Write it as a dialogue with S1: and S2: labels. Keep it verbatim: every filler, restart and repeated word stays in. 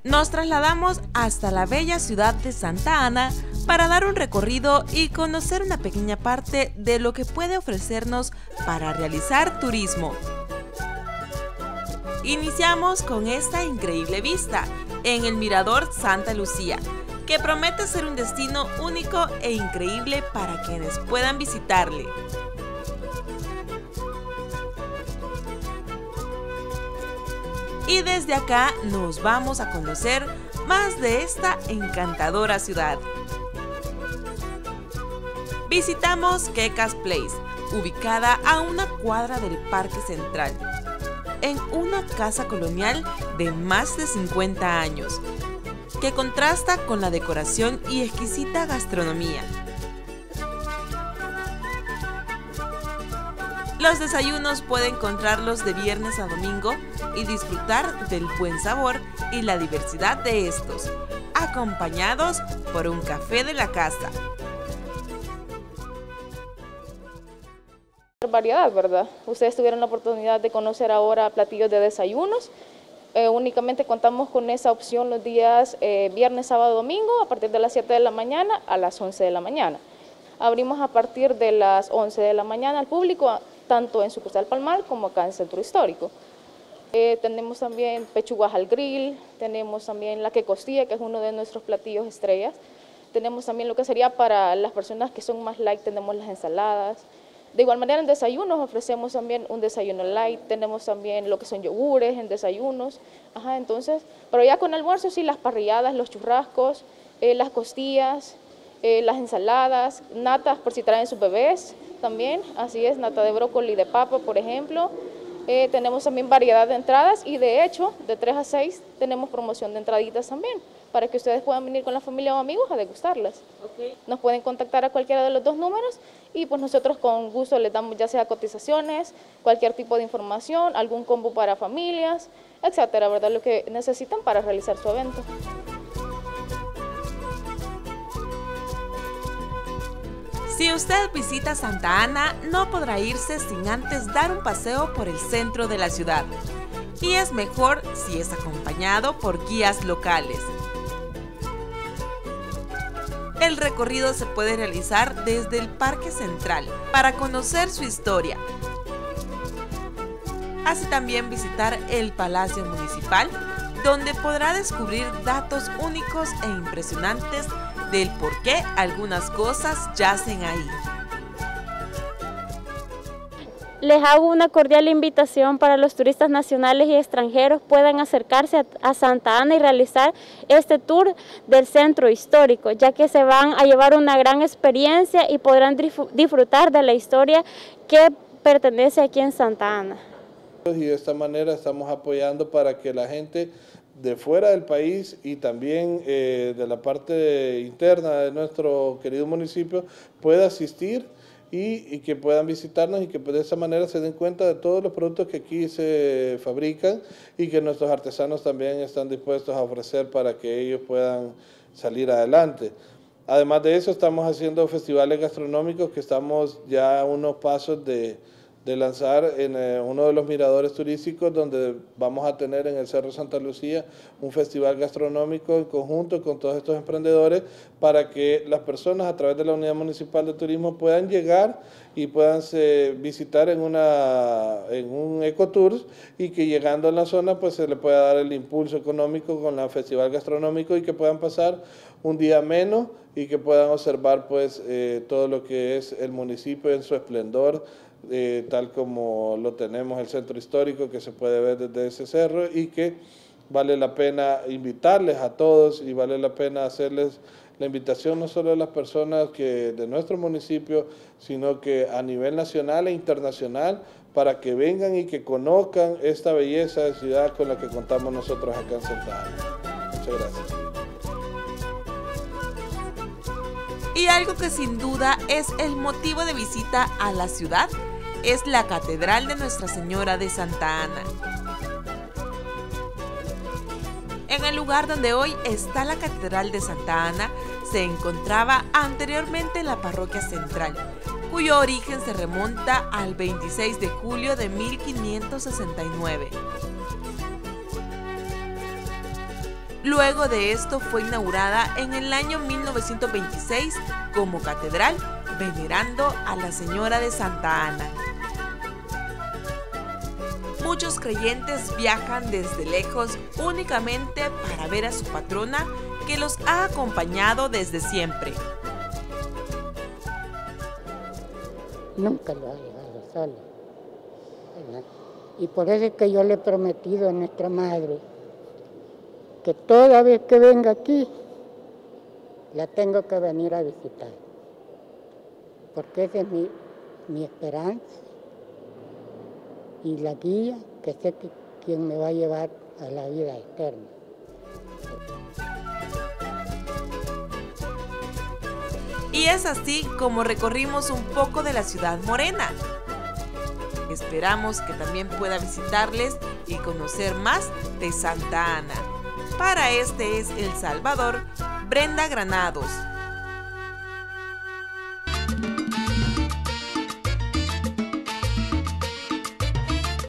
S1: Nos trasladamos hasta la bella ciudad de Santa Ana para dar un recorrido y conocer una pequeña parte de lo que puede ofrecernos para realizar turismo. Iniciamos con esta increíble vista en el Mirador Santa Lucía, que promete ser un destino único e increíble para quienes puedan visitarle. Y desde acá nos vamos a conocer más de esta encantadora ciudad. Visitamos Quecas Place, ubicada a una cuadra del Parque Central, en una casa colonial de más de cincuenta años, que contrasta con la decoración y exquisita gastronomía. Los desayunos puede encontrarlos de viernes a domingo y disfrutar del buen sabor y la diversidad de estos, acompañados por un café de la casa.
S2: Variedad, ¿verdad? Ustedes tuvieron la oportunidad de conocer ahora platillos de desayunos. Eh, únicamente contamos con esa opción los días eh, viernes, sábado, domingo, a partir de las siete de la mañana a las once de la mañana. Abrimos a partir de las once de la mañana al público, tanto en Sucursal Palmar como acá en Centro Histórico. Eh, tenemos también pechugas al grill, tenemos también la quecostilla, que es uno de nuestros platillos estrellas. Tenemos también lo que sería para las personas que son más light, tenemos las ensaladas. De igual manera en desayunos ofrecemos también un desayuno light, tenemos también lo que son yogures en desayunos. Ajá, entonces, pero ya con almuerzo sí, las parrilladas, los churrascos, eh, las costillas, eh, las ensaladas, natas por si traen sus bebés también, así es, nata de brócoli y de papa, por ejemplo. Eh, tenemos también variedad de entradas y de hecho, de tres a seis tenemos promoción de entraditas también, para que ustedes puedan venir con la familia o amigos a degustarlas. Okay. Nos pueden contactar a cualquiera de los dos números y pues nosotros con gusto les damos ya sea cotizaciones, cualquier tipo de información, algún combo para familias, etcétera, ¿verdad? Lo que necesitan para realizar su evento.
S1: Si usted visita Santa Ana, no podrá irse sin antes dar un paseo por el centro de la ciudad. Y es mejor si es acompañado por guías locales. El recorrido se puede realizar desde el Parque Central para conocer su historia. Así también visitar el Palacio Municipal, donde podrá descubrir datos únicos e impresionantes del por qué algunas cosas yacen ahí.
S3: Les hago una cordial invitación para los turistas nacionales y extranjeros puedan acercarse a, a Santa Ana y realizar este tour del centro histórico, ya que se van a llevar una gran experiencia y podrán disfrutar de la historia que pertenece aquí en Santa Ana.
S4: Y de esta manera estamos apoyando para que la gente de fuera del país y también eh, de la parte interna de nuestro querido municipio pueda asistir y, y que puedan visitarnos y que de esa manera se den cuenta de todos los productos que aquí se fabrican y que nuestros artesanos también están dispuestos a ofrecer para que ellos puedan salir adelante. Además de eso, estamos haciendo festivales gastronómicos que estamos ya a unos pasos de de lanzar en eh, uno de los miradores turísticos donde vamos a tener en el Cerro Santa Lucía un festival gastronómico en conjunto con todos estos emprendedores para que las personas a través de la Unidad Municipal de Turismo puedan llegar y puedan se, visitar en, una, en un ecotour y que llegando a la zona pues se le pueda dar el impulso económico con el festival gastronómico y que puedan pasar un día menos y que puedan observar pues eh, todo lo que es el municipio en su esplendor, Eh, tal como lo tenemos el centro histórico que se puede ver desde ese cerro y que vale la pena invitarles a todos y vale la pena hacerles la invitación no solo a las personas que de nuestro municipio, sino que a nivel nacional e internacional para que vengan y que conozcan esta belleza de ciudad con la que contamos nosotros acá en Santa Ana. Muchas gracias.
S1: Y algo que sin duda es el motivo de visita a la ciudad es la Catedral de Nuestra Señora de Santa Ana. En el lugar donde hoy está la Catedral de Santa Ana se encontraba anteriormente la Parroquia Central, cuyo origen se remonta al veintiséis de julio de mil quinientos sesenta y nueve. Luego de esto fue inaugurada en el año mil novecientos veintiséis como catedral, venerando a la Señora de Santa Ana. Muchos creyentes viajan desde lejos únicamente para ver a su patrona, que los ha acompañado desde siempre.
S5: Nunca lo ha dejado solo. Y por eso es que yo le he prometido a nuestra madre que toda vez que venga aquí, la tengo que venir a visitar. Porque esa es mi, mi esperanza y la guía, que sé que quien me va a llevar a la vida eterna.
S1: Y es así como recorrimos un poco de la ciudad morena. Esperamos que también pueda visitarles y conocer más de Santa Ana. Para Este es El Salvador, Brenda Granados.